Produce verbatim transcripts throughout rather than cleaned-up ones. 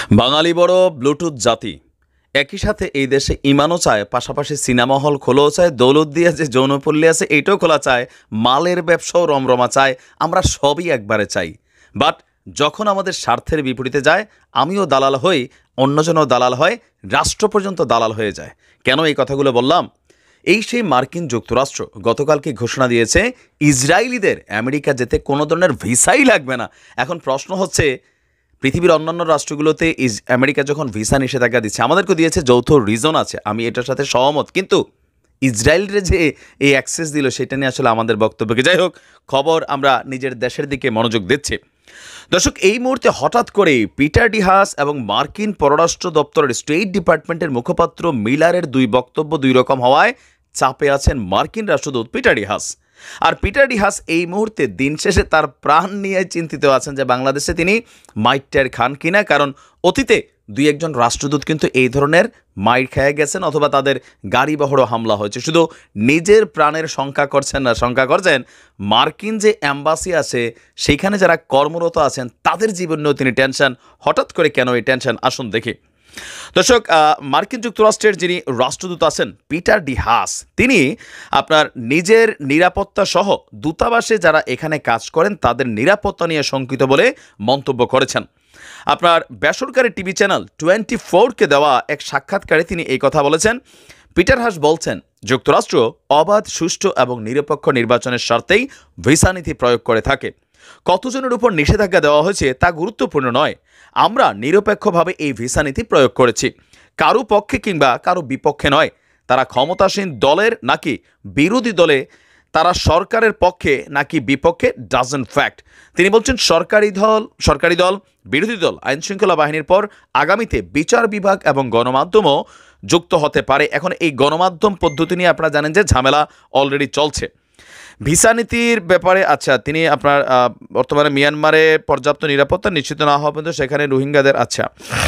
বাঙালি বড় ব্লুটুথ জাতি। একই সাথে এই দেশে ইমানও চায়, পাশাপাশি সিনেমা হল খোলাও চায়, দৌলত দিয়ে যে যৌনপল্লী আছে এইটাও খোলা চায়, মালের ব্যবসাও রমরমা চায়, আমরা সবই একবারে চাই। বাট যখন আমাদের স্বার্থের বিপরীতে যায়, আমিও দালাল হই, অন্যজনও দালাল হয়, রাষ্ট্র পর্যন্ত দালাল হয়ে যায়। কেন এই কথাগুলো বললাম? এই সেই মার্কিন যুক্তরাষ্ট্র গতকালকে ঘোষণা দিয়েছে ইসরায়েলিদের আমেরিকা যেতে কোনো ধরনের ভিসাই লাগবে না। এখন প্রশ্ন হচ্ছে, পৃথিবীর অন্যান্য রাষ্ট্রগুলোতে ইস আমেরিকা যখন ভিসা নিষেধাজ্ঞা দিচ্ছে, আমাদেরকেও দিয়েছে, যৌথ রিজন আছে, আমি এটার সাথে সহমত। কিন্তু ইসরায়েলের যে এই অ্যাক্সেস দিল সেটা নিয়ে আসলে আমাদের বক্তব্যকে, যাই হোক, খবর আমরা নিজের দেশের দিকে মনোযোগ দিচ্ছি। দর্শক, এই মুহূর্তে হঠাৎ করে পিটার ডি হাস এবং মার্কিন পররাষ্ট্র দপ্তরের স্টেট ডিপার্টমেন্টের মুখপাত্র মিলারের দুই বক্তব্য দুই রকম হওয়ায় চাপে আছেন মার্কিন রাষ্ট্রদূত পিটার ডি হাস। আর পিটার ডি হাস এই মুহূর্তে দিন শেষে তার প্রাণ নিয়ে চিন্তিত আছেন যে বাংলাদেশে তিনি মাইটটার খান কিনা, কারণ অতীতে দুই একজন রাষ্ট্রদূত কিন্তু এই ধরনের মাইট খেয়ে গেছেন, অথবা তাদের গাড়ি বহরও হামলা হয়েছে। শুধু নিজের প্রাণের শঙ্কা করছেন না, শঙ্কা করছেন মার্কিন যে অ্যাম্বাসি আছে সেইখানে যারা কর্মরত আছেন তাদের জীবন নিয়েও তিনি টেনশন। হঠাৎ করে কেন এই টেনশন, আসুন দেখি। দর্শক, মার্কিন যুক্তরাষ্ট্রের যিনি রাষ্ট্রদূত আছেন পিটার ডি হাস, তিনি আপনার নিজের নিরাপত্তা সহ দূতাবাসে যারা এখানে কাজ করেন তাদের নিরাপত্তা নিয়ে শঙ্কিত বলে মন্তব্য করেছেন। আপনার বেসরকারি টিভি চ্যানেল টোয়েন্টি ফোরকে দেওয়া এক সাক্ষাৎকারে তিনি এই কথা বলেছেন। পিটার হাস বলছেন, যুক্তরাষ্ট্র অবাধ, সুষ্ঠু এবং নিরপেক্ষ নির্বাচনের স্বার্থেই ভিসা নীতি প্রয়োগ করে থাকে। কতজনের উপর নিষেধাজ্ঞা দেওয়া হয়েছে তা গুরুত্বপূর্ণ নয়, আমরা নিরপেক্ষভাবে এই ভিসা নীতি প্রয়োগ করেছি, কারো পক্ষে কিংবা কারো বিপক্ষে নয়। তারা ক্ষমতাসীন দলের নাকি বিরোধী দলে, তারা সরকারের পক্ষে নাকি বিপক্ষে ডাজন্ট ফ্যাক্ট। তিনি বলছেন সরকারি দল সরকারি দল বিরোধী দল, আইনশৃঙ্খলা বাহিনীর পর আগামীতে বিচার বিভাগ এবং গণমাধ্যমও যুক্ত হতে পারে। এখন এই গণমাধ্যম পদ্ধতি নিয়ে আপনারা জানেন যে ঝামেলা অলরেডি চলছে ভিসা নীতির ব্যাপারে। আচ্ছা, তিনি আপনার বর্তমানে মিয়ানমারে পর্যাপ্ত নিরাপত্তা নিশ্চিত না হওয়া পর্যন্ত সেখানে রোহিঙ্গাদের, আচ্ছা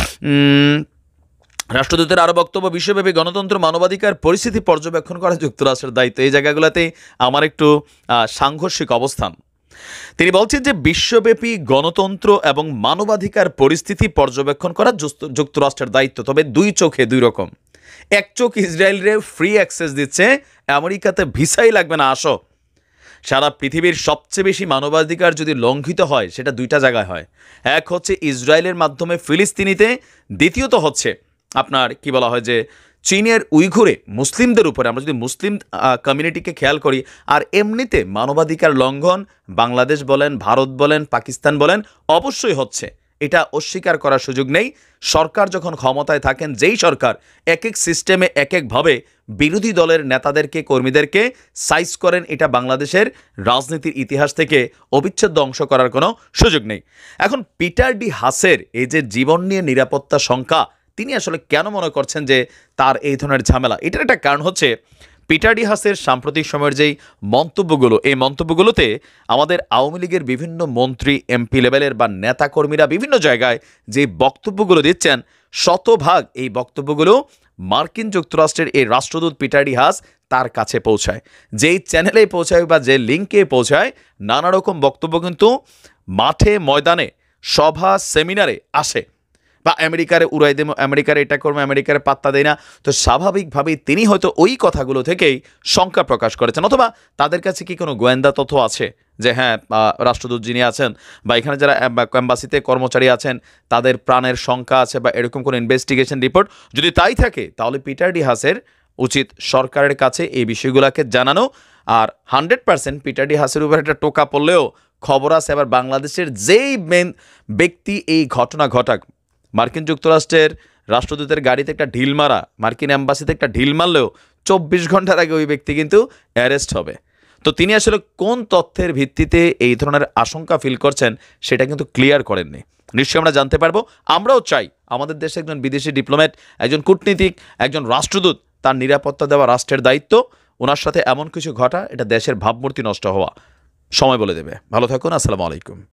রাষ্ট্রদূতের আরও বক্তব্য, বিশ্বব্যাপী গণতন্ত্র মানবাধিকার পরিস্থিতি পর্যবেক্ষণ করা যুক্তরাষ্ট্রের দায়িত্ব। এই জায়গাগুলোতেই আমার একটু সাংঘর্ষিক অবস্থান। তিনি বলছেন যে বিশ্বব্যাপী গণতন্ত্র এবং মানবাধিকার পরিস্থিতি পর্যবেক্ষণ করা যুক্তরাষ্ট্রের দায়িত্ব, তবে দুই চোখে দুই রকম। এক চোখ ইসরায়েলের ফ্রি অ্যাক্সেস দিচ্ছে, আমেরিকাতে ভিসাই লাগবে না, আসো। সারা পৃথিবীর সবচেয়ে বেশি মানবাধিকার যদি লঙ্ঘিত হয় সেটা দুইটা জায়গায় হয়, এক হচ্ছে ইসরায়েলের মাধ্যমে ফিলিস্তিনিতে, দ্বিতীয়ত হচ্ছে আপনার কি বলা হয় যে চীনের উইঘুরে মুসলিমদের উপরে। আমরা যদি মুসলিম কমিউনিটিকে খেয়াল করি, আর এমনিতে মানবাধিকার লঙ্ঘন বাংলাদেশ বলেন, ভারত বলেন, পাকিস্তান বলেন, অবশ্যই হচ্ছে, এটা অস্বীকার করার সুযোগ নেই। সরকার যখন ক্ষমতায় থাকেন, যেই সরকার এক এক সিস্টেমে এক একভাবে বিরোধী দলের নেতাদেরকে, কর্মীদেরকে সাইজ করেন, এটা বাংলাদেশের রাজনীতির ইতিহাস থেকে অবিচ্ছেদ্য অংশ করার কোনো সুযোগ নেই। এখন পিটার ডি হাসের এই যে জীবন নিয়ে নিরাপত্তা শঙ্কা, তিনি আসলে কেন মনে করছেন যে তার এই ধরনের ঝামেলা? এটার একটা কারণ হচ্ছে পিটার ডি হাসের সাম্প্রতিক সময়ের যেই মন্তব্যগুলো, এই মন্তব্যগুলোতে আমাদের আওয়ামী লীগের বিভিন্ন মন্ত্রী, এমপি লেভেলের বা নেতাকর্মীরা বিভিন্ন জায়গায় যে বক্তব্যগুলো দিচ্ছেন, শতভাগ এই বক্তব্যগুলো মার্কিন যুক্তরাষ্ট্রের এই রাষ্ট্রদূত পিটার ডি হাস তার কাছে পৌঁছায়। যেই চ্যানেলে পৌঁছায় বা যে লিঙ্কে পৌঁছায়, নানা রকম বক্তব্য কিন্তু মাঠে ময়দানে সভা সেমিনারে আসে, বা আমেরিকারে উড়াই দেবো, আমেরিকার এটা করবো, আমেরিকার পাত্তা দেয় না। তো স্বাভাবিকভাবেই তিনি হয়তো ওই কথাগুলো থেকেই শঙ্কা প্রকাশ করেছেন, অথবা তাদের কাছে কি কোনো গোয়েন্দা তথ্য আছে যে হ্যাঁ, রাষ্ট্রদূত যিনি আছেন বা এখানে যারা এম্বাসিতে কর্মচারী আছেন তাদের প্রাণের শঙ্কা আছে, বা এরকম কোনো ইনভেস্টিগেশন রিপোর্ট যদি তাই থাকে, তাহলে পিটার ডি হাসের উচিত সরকারের কাছে এই বিষয়গুলোকে জানানো। আর হান্ড্রেড পার্সেন্ট পিটার ডি হাসের উপর একটা টোকা পড়লেও খবর আছে এবার বাংলাদেশের যেই মেন ব্যক্তি এই ঘটনা ঘটাক, মার্কিন যুক্তরাষ্ট্রের রাষ্ট্রদূতের গাড়িতে একটা ঢিল মারা, মার্কিন অ্যাম্বাসিতে একটা ঢিল মারলেও চব্বিশ ঘন্টার আগে ওই ব্যক্তি কিন্তু অ্যারেস্ট হবে। তো তিনি আসলে কোন তথ্যের ভিত্তিতে এই ধরনের আশঙ্কা ফিল করছেন সেটা কিন্তু ক্লিয়ার করেননি। নিশ্চয়ই আমরা জানতে পারবো। আমরাও চাই আমাদের দেশে একজন বিদেশি ডিপ্লোম্যাট, একজন কূটনীতিক, একজন রাষ্ট্রদূত, তার নিরাপত্তা দেওয়া রাষ্ট্রের দায়িত্ব। ওনার সাথে এমন কিছু ঘটা, এটা দেশের ভাবমূর্তি নষ্ট হওয়া, সময় বলে দেবে। ভালো থাকুন, আসসালামু আলাইকুম।